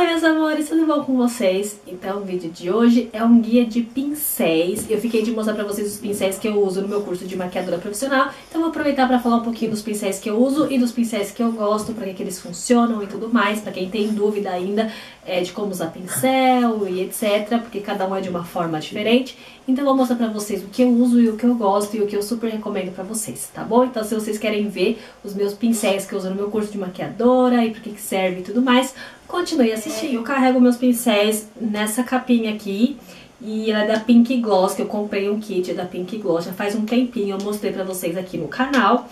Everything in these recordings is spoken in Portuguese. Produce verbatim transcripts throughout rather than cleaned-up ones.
meus amores, tudo bom com vocês? Então o vídeo de hoje é um guia de pincéis. Eu fiquei de mostrar pra vocês os pincéis que eu uso no meu curso de maquiadora profissional. Então vou aproveitar pra falar um pouquinho dos pincéis que eu uso e dos pincéis que eu gosto, pra que, que eles funcionam e tudo mais, pra quem tem dúvida ainda é, de como usar pincel e etcétera, porque cada um é de uma forma diferente. Então eu vou mostrar pra vocês o que eu uso e o que eu gosto e o que eu super recomendo pra vocês, tá bom? Então se vocês querem ver os meus pincéis que eu uso no meu curso de maquiadora e pra que, que serve e tudo mais, continue assistindo. Eu carrego meus pincéis nessa capinha aqui e ela é da Pink Gloss, que eu comprei um kit da Pink Gloss já faz um tempinho, eu mostrei pra vocês aqui no canal.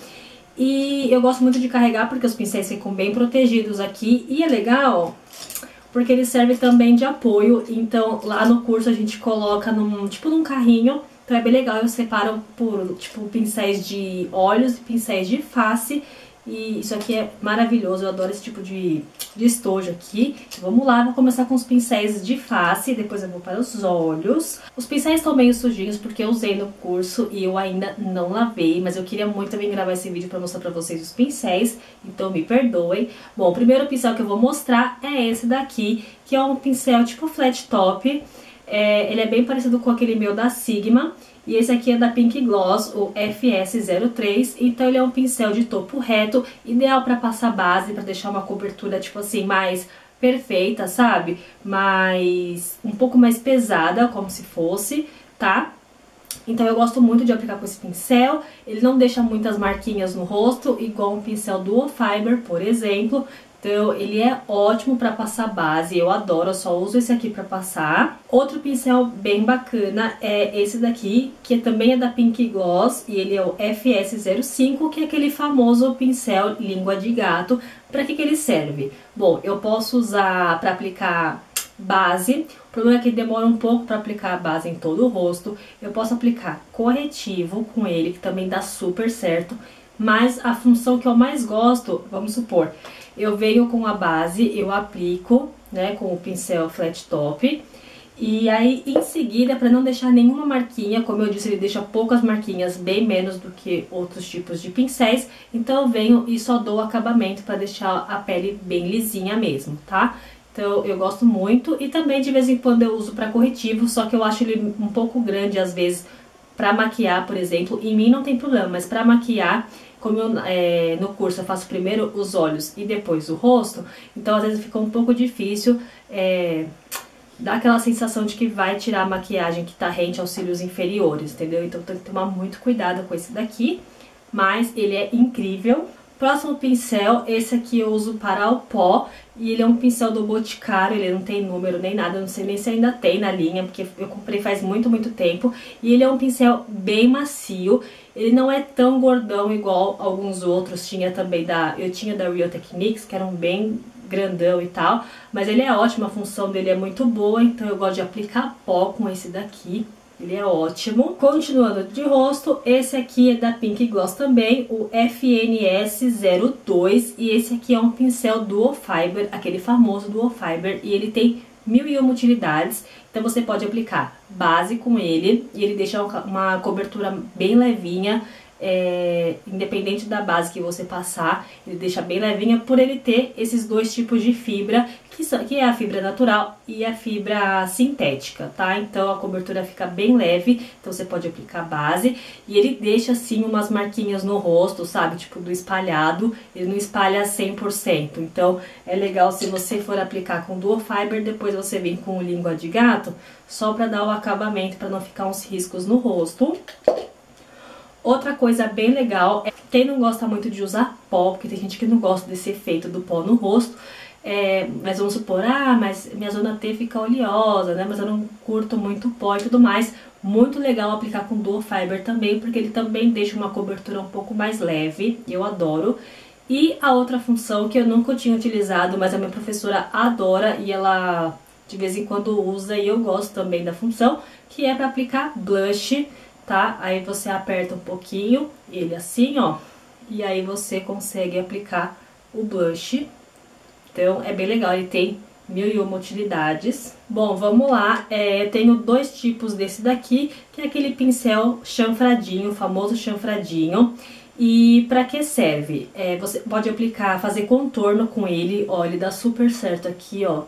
E eu gosto muito de carregar porque os pincéis ficam bem protegidos aqui e é legal porque ele serve também de apoio. Então lá no curso a gente coloca num, tipo num carrinho, então é bem legal, eu separo por tipo pincéis de olhos e pincéis de face. E isso aqui é maravilhoso, eu adoro esse tipo de, de estojo aqui. Vamos lá, vou começar com os pincéis de face, depois eu vou para os olhos. Os pincéis estão meio sujinhos porque eu usei no curso e eu ainda não lavei, mas eu queria muito também gravar esse vídeo para mostrar para vocês os pincéis, então me perdoem. Bom, o primeiro pincel que eu vou mostrar é esse daqui, que é um pincel tipo flat top. É, ele é bem parecido com aquele meu da Sigma. E esse aqui é da Pink Gloss, o F S zero três, então ele é um pincel de topo reto, ideal para passar base, para deixar uma cobertura, tipo assim, mais perfeita, sabe? Mais, um pouco mais pesada, como se fosse, tá? Então eu gosto muito de aplicar com esse pincel, ele não deixa muitas marquinhas no rosto, igual um pincel Duo Fiber, por exemplo. Então ele é ótimo para passar base, eu adoro, eu só uso esse aqui para passar. Outro pincel bem bacana é esse daqui, que também é da Pink Gloss, e ele é o F S zero cinco, que é aquele famoso pincel língua de gato. Para que que ele serve? Bom, eu posso usar para aplicar base, o problema é que demora um pouco para aplicar a base em todo o rosto. Eu posso aplicar corretivo com ele, que também dá super certo, mas a função que eu mais gosto, vamos supor, eu venho com a base, eu aplico, né, com o pincel flat top. E aí, em seguida, para não deixar nenhuma marquinha, como eu disse, ele deixa poucas marquinhas, bem menos do que outros tipos de pincéis. Então eu venho e só dou o acabamento para deixar a pele bem lisinha mesmo, tá? Então eu gosto muito e também de vez em quando eu uso para corretivo, só que eu acho ele um pouco grande às vezes para maquiar, por exemplo. Em mim não tem problema, mas para maquiar, como eu, é, no curso eu faço primeiro os olhos e depois o rosto, então às vezes fica um pouco difícil, é, dá aquela sensação de que vai tirar a maquiagem que tá rente aos cílios inferiores, entendeu? Então tem que tomar muito cuidado com esse daqui, mas ele é incrível. Próximo pincel, esse aqui eu uso para o pó, e ele é um pincel do Boticário, ele não tem número nem nada, eu não sei nem se ainda tem na linha, porque eu comprei faz muito, muito tempo. E ele é um pincel bem macio, ele não é tão gordão igual alguns outros, tinha também da, eu tinha da Real Techniques, que eram bem grandão e tal, mas ele é ótimo, a função dele é muito boa, então eu gosto de aplicar pó com esse daqui. Ele é ótimo. Continuando de rosto, esse aqui é da Pink Gloss também, o F N S zero dois. E esse aqui é um pincel Duo Fiber, aquele famoso Duo Fiber. E ele tem mil e uma utilidades. Então você pode aplicar base com ele e ele deixa uma cobertura bem levinha. É, independente da base que você passar, ele deixa bem levinha por ele ter esses dois tipos de fibra, que, são, que é a fibra natural e a fibra sintética, tá? Então a cobertura fica bem leve, então você pode aplicar base e ele deixa assim umas marquinhas no rosto, sabe? Tipo do espalhado, ele não espalha cem por cento, então é legal se você for aplicar com Duo Fiber, depois você vem com língua de gato, só pra dar o acabamento, pra não ficar uns riscos no rosto. Outra coisa bem legal é quem não gosta muito de usar pó, porque tem gente que não gosta desse efeito do pó no rosto, é, mas vamos supor, ah, mas minha zona T fica oleosa, né, mas eu não curto muito pó e tudo mais. Muito legal aplicar com Duo Fiber também, porque ele também deixa uma cobertura um pouco mais leve, eu adoro. E a outra função que eu nunca tinha utilizado, mas a minha professora adora e ela de vez em quando usa e eu gosto também da função, que é para aplicar blush. Tá? Aí você aperta um pouquinho, ele assim, ó, e aí você consegue aplicar o blush. Então é bem legal, ele tem mil e uma utilidades. Bom, vamos lá, é, eu tenho dois tipos desse daqui, que é aquele pincel chanfradinho, o famoso chanfradinho. E pra que serve? É, você pode aplicar, fazer contorno com ele, ó, ele dá super certo aqui, ó.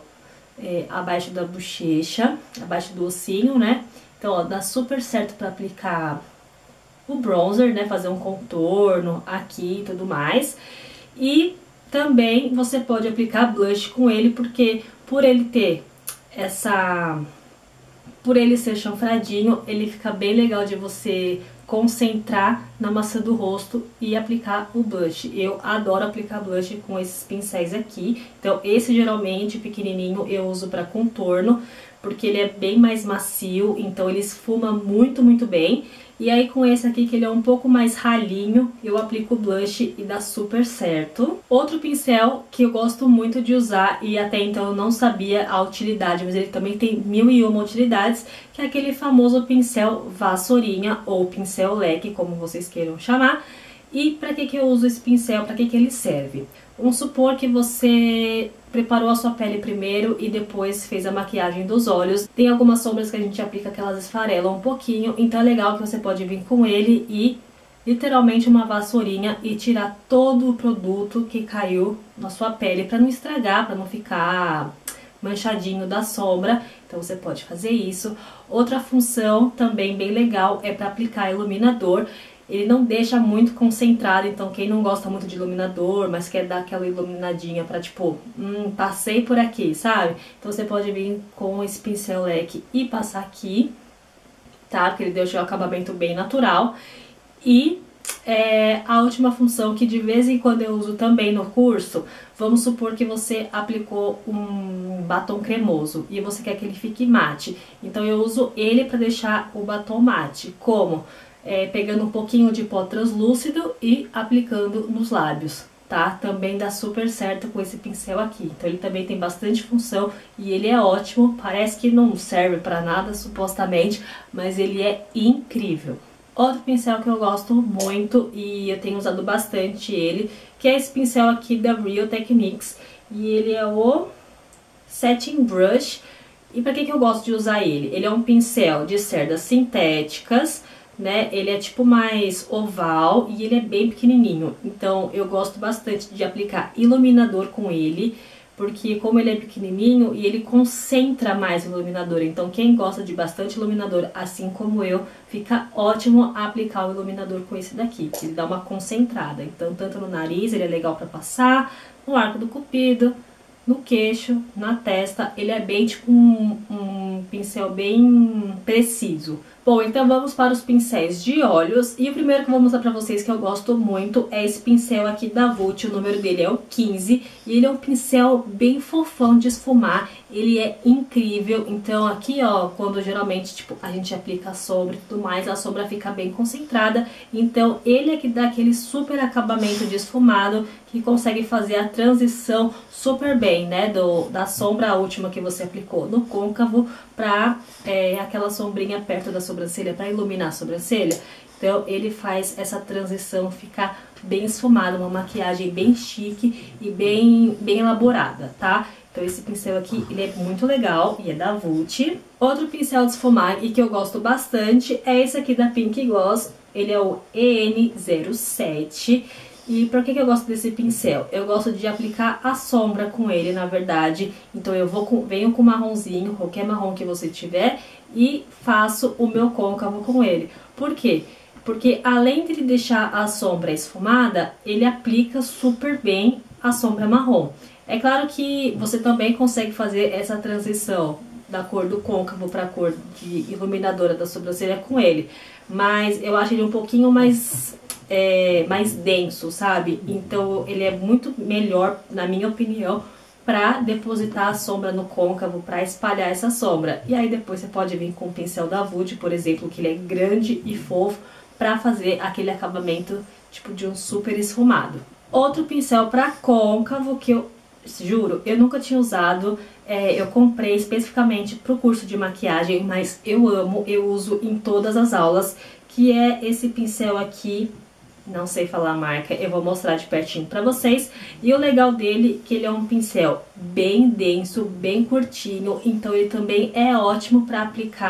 é, abaixo da bochecha, abaixo do ossinho, né? Então, ó, dá super certo pra aplicar o bronzer, né? Fazer um contorno aqui e tudo mais. E também você pode aplicar blush com ele, porque por ele ter essa... Por ele ser chanfradinho, ele fica bem legal de você concentrar na maçã do rosto e aplicar o blush. Eu adoro aplicar blush com esses pincéis aqui. Então, esse geralmente, pequenininho, eu uso para contorno, porque ele é bem mais macio, então ele esfuma muito, muito bem. E aí, com esse aqui, que ele é um pouco mais ralinho, eu aplico o blush e dá super certo. Outro pincel que eu gosto muito de usar, e até então eu não sabia a utilidade, mas ele também tem mil e uma utilidades, que é aquele famoso pincel vassourinha, ou pincel leque, como vocês queiram chamar. E para que que eu uso esse pincel? Para que que ele serve? Vamos supor que você preparou a sua pele primeiro e depois fez a maquiagem dos olhos. Tem algumas sombras que a gente aplica que elas esfarelam um pouquinho, então é legal que você pode vir com ele e literalmente uma vassourinha e tirar todo o produto que caiu na sua pele, para não estragar, para não ficar manchadinho da sombra. Então você pode fazer isso. Outra função também bem legal é para aplicar iluminador. Ele não deixa muito concentrado, então quem não gosta muito de iluminador, mas quer dar aquela iluminadinha pra tipo, hum, passei por aqui, sabe? Então você pode vir com esse pincel leque e passar aqui, tá? Porque ele deixa o acabamento bem natural. E é, a última função que de vez em quando eu uso também no curso, vamos supor que você aplicou um batom cremoso e você quer que ele fique mate. Então eu uso ele pra deixar o batom mate. Como? É, pegando um pouquinho de pó translúcido e aplicando nos lábios, tá? Também dá super certo com esse pincel aqui. Então ele também tem bastante função e ele é ótimo. Parece que não serve pra nada, supostamente, mas ele é incrível. Outro pincel que eu gosto muito e eu tenho usado bastante ele, que é esse pincel aqui da Real Techniques. E ele é o Setting Brush. E pra que que eu gosto de usar ele? Ele é um pincel de cerdas sintéticas, né? Ele é tipo mais oval e ele é bem pequenininho. Então eu gosto bastante de aplicar iluminador com ele, porque como ele é pequenininho e ele concentra mais o iluminador. Então quem gosta de bastante iluminador, assim como eu, fica ótimo aplicar o iluminador com esse daqui, que ele dá uma concentrada. Então tanto no nariz, ele é legal pra passar, no arco do cupido, no queixo, na testa. Ele é bem tipo um, um pincel bem preciso. Bom, então vamos para os pincéis de olhos. E o primeiro que eu vou mostrar pra vocês que eu gosto muito é esse pincel aqui da Vult. O número dele é o quinze. E ele é um pincel bem fofão de esfumar. Ele é incrível. Então aqui, ó, quando geralmente, tipo, a gente aplica a sombra e tudo mais, a sombra fica bem concentrada. Então ele é que dá aquele super acabamento de esfumado, que consegue fazer a transição super bem, né? Do, da sombra última que você aplicou no côncavo pra é, aquela sombrinha perto da sobrancelha, pra iluminar a sobrancelha. Então ele faz essa transição ficar bem esfumada, uma maquiagem bem chique e bem, bem elaborada, tá? Então esse pincel aqui, ele é muito legal e é da Vult. Outro pincel de esfumar e que eu gosto bastante é esse aqui da Pink Gloss. Ele é o E N zero sete. E por que que eu gosto desse pincel? Eu gosto de aplicar a sombra com ele, na verdade. Então eu vou com, venho com marronzinho, qualquer marrom que você tiver, e faço o meu côncavo com ele. Por quê? Porque além de ele deixar a sombra esfumada, ele aplica super bem a sombra marrom. É claro que você também consegue fazer essa transição da cor do côncavo para a cor de iluminadora da sobrancelha com ele. Mas eu acho ele um pouquinho mais... É, mais denso, sabe? Então ele é muito melhor, na minha opinião, pra depositar a sombra no côncavo, pra espalhar essa sombra. E aí depois você pode vir com o pincel da Vult, por exemplo, que ele é grande e fofo, pra fazer aquele acabamento tipo de um super esfumado. Outro pincel pra côncavo que eu, juro, eu nunca tinha usado. É, eu comprei especificamente pro curso de maquiagem, mas eu amo, eu uso em todas as aulas, que é esse pincel aqui. Não sei falar a marca, eu vou mostrar de pertinho pra vocês. E o legal dele é que ele é um pincel bem denso, bem curtinho. Então ele também é ótimo pra aplicar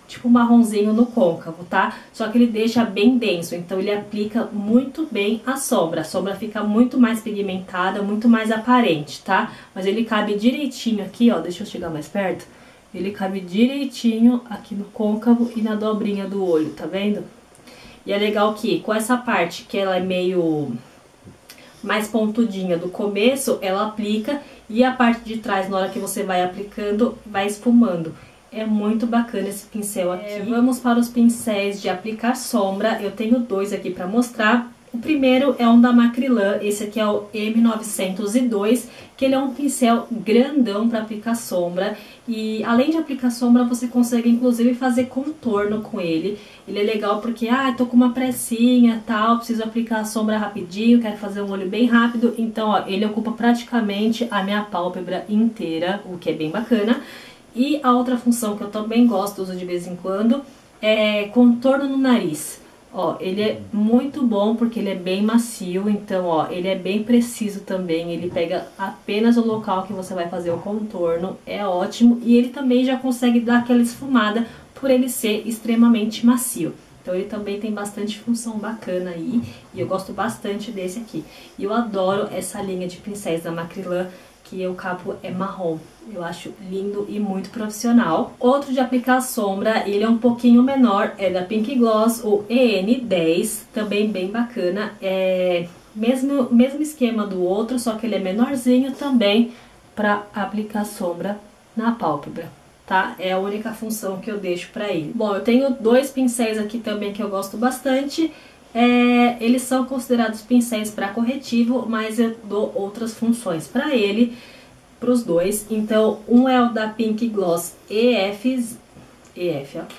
tipo marronzinho no côncavo, tá? Só que ele deixa bem denso, então ele aplica muito bem a sombra. A sombra fica muito mais pigmentada, muito mais aparente, tá? Mas ele cabe direitinho aqui, ó, deixa eu chegar mais perto. Ele cabe direitinho aqui no côncavo e na dobrinha do olho, tá vendo? E é legal que com essa parte que ela é meio mais pontudinha do começo, ela aplica e a parte de trás, na hora que você vai aplicando, vai esfumando. É muito bacana esse pincel aqui. É, vamos para os pincéis de aplicar sombra. Eu tenho dois aqui para mostrar. O primeiro é um da Macrylan, esse aqui é o M novecentos e dois, que ele é um pincel grandão para aplicar sombra. E além de aplicar sombra, você consegue inclusive fazer contorno com ele. Ele é legal porque, ah, tô com uma pressinha, tal, preciso aplicar a sombra rapidinho, quero fazer um olho bem rápido. Então, ó, ele ocupa praticamente a minha pálpebra inteira, o que é bem bacana. E a outra função que eu também gosto, uso de vez em quando, é contorno no nariz. Ó, ele é muito bom porque ele é bem macio, então, ó, ele é bem preciso também. Ele pega apenas o local que você vai fazer o contorno, é ótimo. E ele também já consegue dar aquela esfumada por ele ser extremamente macio. Então ele também tem bastante função bacana aí, e eu gosto bastante desse aqui. E eu adoro essa linha de pincéis da Macrylan, que o cabo é marrom. Eu acho lindo e muito profissional. Outro de aplicar sombra, ele é um pouquinho menor, é da Pink Gloss, o E N dez, também bem bacana. É mesmo, mesmo esquema do outro, só que ele é menorzinho também para aplicar sombra na pálpebra, tá? É a única função que eu deixo para ele. Bom, eu tenho dois pincéis aqui também que eu gosto bastante. É, eles são considerados pincéis para corretivo, mas eu dou outras funções para ele, para os dois. Então, um é o da Pink Gloss E F, E F, ó,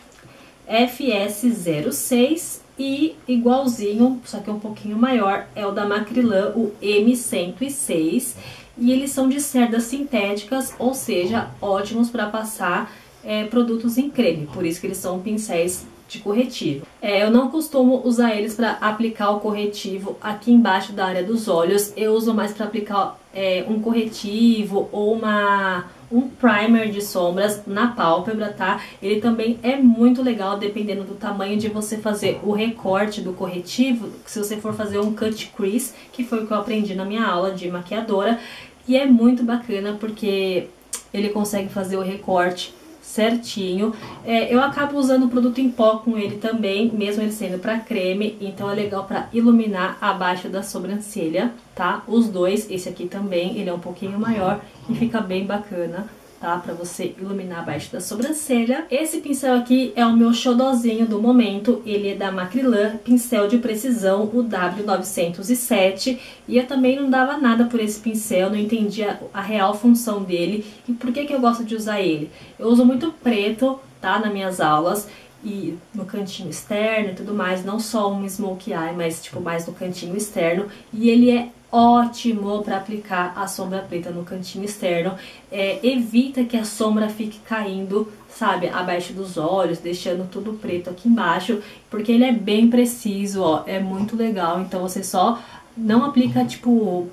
F S zero seis, e igualzinho, só que um pouquinho maior, é o da Macrylan, o M cento e seis. E eles são de cerdas sintéticas, ou seja, ótimos para passar é, produtos em creme, por isso que eles são pincéis de corretivo. É, eu não costumo usar eles para aplicar o corretivo aqui embaixo da área dos olhos. Eu uso mais para aplicar é, um corretivo ou uma, um primer de sombras na pálpebra, tá? Ele também é muito legal dependendo do tamanho de você fazer o recorte do corretivo. Se você for fazer um cut crease, que foi o que eu aprendi na minha aula de maquiadora. E é muito bacana porque ele consegue fazer o recorte certinho. É, eu acabo usando o produto em pó com ele também, mesmo ele sendo para creme, então é legal para iluminar abaixo da sobrancelha, tá? Os dois, esse aqui também, ele é um pouquinho maior e fica bem bacana, tá? Pra você iluminar abaixo da sobrancelha. Esse pincel aqui é o meu xodozinho do momento, ele é da Macrylan, pincel de precisão, o W novecentos e sete, e eu também não dava nada por esse pincel, não entendia a real função dele e por que que eu gosto de usar ele. Eu uso muito preto, tá? Nas minhas aulas, e no cantinho externo e tudo mais, não só um smokey eye, mas tipo mais no cantinho externo, e ele é ótimo para aplicar a sombra preta no cantinho externo. É, evita que a sombra fique caindo, sabe, abaixo dos olhos, deixando tudo preto aqui embaixo, porque ele é bem preciso, ó, é muito legal. Então você só não aplica, tipo,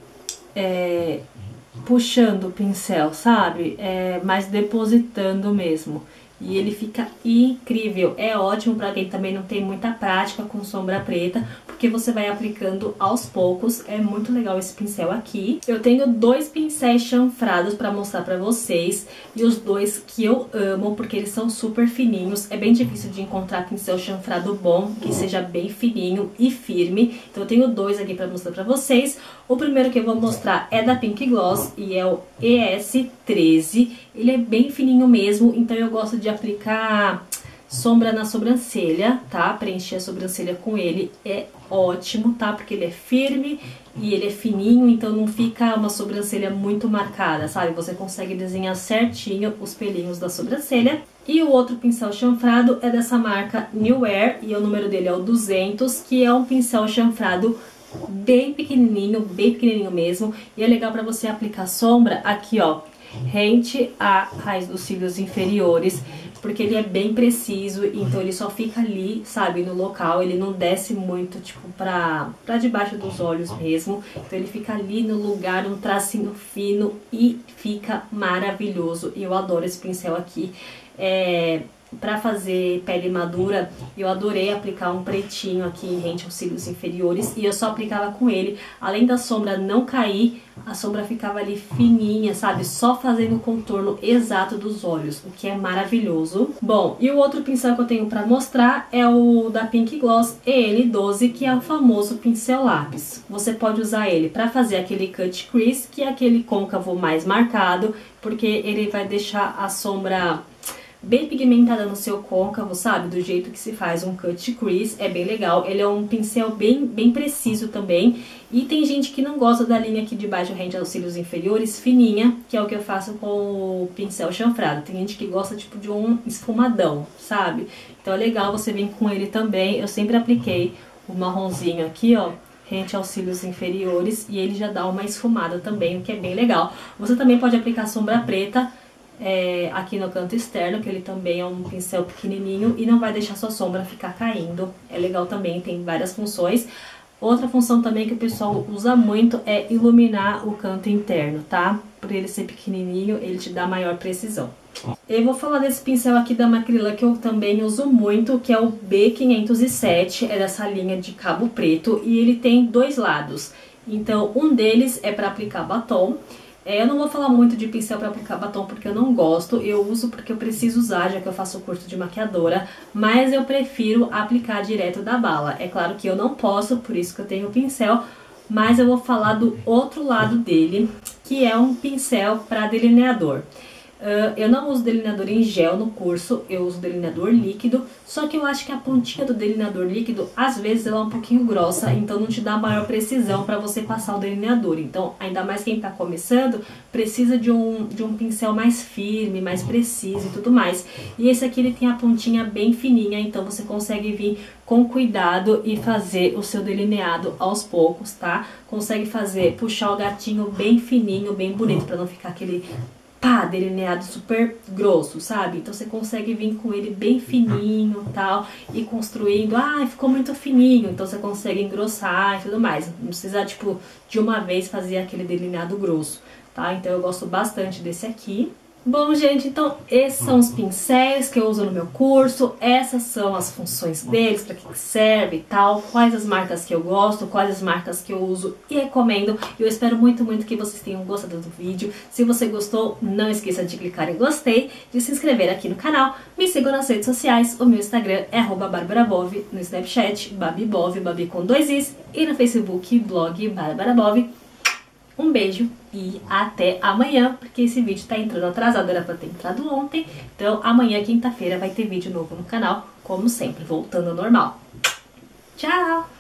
é, puxando o pincel, sabe, é, mas depositando mesmo. E ele fica incrível, é ótimo para quem também não tem muita prática com sombra preta, porque você vai aplicando aos poucos, é muito legal esse pincel aqui. Eu tenho dois pincéis chanfrados para mostrar para vocês, e os dois que eu amo, porque eles são super fininhos. É bem difícil de encontrar pincel chanfrado bom, que seja bem fininho e firme, então eu tenho dois aqui para mostrar para vocês. O primeiro que eu vou mostrar é da Pink Gloss, e é o E S treze, ele é bem fininho mesmo, então eu gosto de aplicar sombra na sobrancelha, tá? Preencher a sobrancelha com ele é ótimo, tá? Porque ele é firme e ele é fininho, então não fica uma sobrancelha muito marcada, sabe? Você consegue desenhar certinho os pelinhos da sobrancelha. E o outro pincel chanfrado é dessa marca New Air, e o número dele é o duzentos, que é um pincel chanfrado bem pequenininho, bem pequenininho mesmo. E é legal pra você aplicar sombra aqui, ó, rente à raiz dos cílios inferiores, porque ele é bem preciso, então ele só fica ali, sabe, no local, ele não desce muito, tipo, pra, pra debaixo dos olhos mesmo, então ele fica ali no lugar, um tracinho fino, e fica maravilhoso. Eu adoro esse pincel aqui, é, pra fazer pele madura, eu adorei aplicar um pretinho aqui rente aos cílios inferiores e eu só aplicava com ele. Além da sombra não cair, a sombra ficava ali fininha, sabe? Só fazendo o contorno exato dos olhos, o que é maravilhoso. Bom, e o outro pincel que eu tenho pra mostrar é o da Pink Gloss E N doze, que é o famoso pincel lápis. Você pode usar ele pra fazer aquele cut crease, que é aquele côncavo mais marcado, porque ele vai deixar a sombra bem pigmentada no seu côncavo, sabe? Do jeito que se faz um cut crease, é bem legal. Ele é um pincel bem, bem preciso também. E tem gente que não gosta da linha aqui de baixo rente aos cílios inferiores, fininha, que é o que eu faço com o pincel chanfrado. Tem gente que gosta tipo de um esfumadão, sabe? Então é legal você vir com ele também. Eu sempre apliquei o marronzinho aqui, ó, rente aos cílios inferiores, e ele já dá uma esfumada também, o que é bem legal. Você também pode aplicar sombra preta É, aqui no canto externo, que ele também é um pincel pequenininho e não vai deixar sua sombra ficar caindo. É legal também, tem várias funções. Outra função também que o pessoal usa muito é iluminar o canto interno, tá? Por ele ser pequenininho, ele te dá maior precisão. Eu vou falar desse pincel aqui da Macrila que eu também uso muito, que é o B quinhentos e sete, é dessa linha de cabo preto, e ele tem dois lados. Então, um deles é para aplicar batom. É, eu não vou falar muito de pincel para aplicar batom porque eu não gosto, eu uso porque eu preciso usar, já que eu faço o curso de maquiadora, mas eu prefiro aplicar direto da bala. É claro que eu não posso, por isso que eu tenho o pincel, mas eu vou falar do outro lado dele, que é um pincel para delineador. Uh, eu não uso delineador em gel no curso, eu uso delineador líquido, só que eu acho que a pontinha do delineador líquido, às vezes ela é um pouquinho grossa, então não te dá maior precisão para você passar o delineador. Então, ainda mais quem tá começando, precisa de um, de um pincel mais firme, mais preciso e tudo mais. E esse aqui ele tem a pontinha bem fininha, então você consegue vir com cuidado e fazer o seu delineado aos poucos, tá? Consegue fazer, puxar o gatinho bem fininho, bem bonito, para não ficar aquele pá, delineado super grosso, sabe? Então você consegue vir com ele bem fininho e tal, e construindo, ah, ficou muito fininho, então você consegue engrossar e tudo mais. Não precisa, tipo, de uma vez fazer aquele delineado grosso, tá? Então eu gosto bastante desse aqui. Bom, gente, então esses são os pincéis que eu uso no meu curso, essas são as funções deles, para que serve e tal, quais as marcas que eu gosto, quais as marcas que eu uso e recomendo. Eu espero muito, muito que vocês tenham gostado do vídeo. Se você gostou, não esqueça de clicar em gostei, de se inscrever aqui no canal, me sigam nas redes sociais, o meu Instagram é arroba barbarabov, no Snapchat, babibov, babi com dois is, e no Facebook, blog barbarabov. Um beijo e até amanhã, porque esse vídeo tá entrando atrasado, era pra ter entrado ontem. Então amanhã, quinta-feira, vai ter vídeo novo no canal, como sempre, voltando ao normal. Tchau!